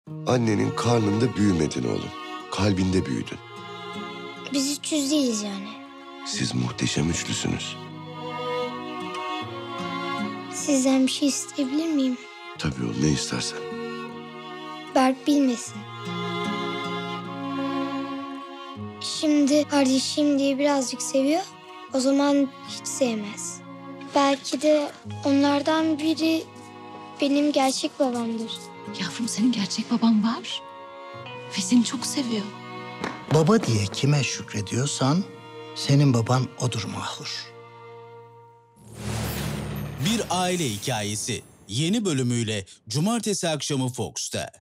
Annenin karnında büyümedin oğlum. Kalbinde büyüdün. Biz 300 değiliz yani. Siz muhteşem üçlüsünüz. Sizden bir şey isteyebilir miyim? Tabii oğlum, ne istersen. Berk bilmesin. Şimdi kardeşim diye birazcık seviyor. O zaman hiç sevmez. Belki de onlardan biri benim gerçek babamdır. Yavrum, senin gerçek baban var. Ve seni çok seviyor. Baba diye kime şükrediyorsan senin baban odur Mahur. Bir aile hikayesi yeni bölümüyle Cumartesi akşamı Fox'ta.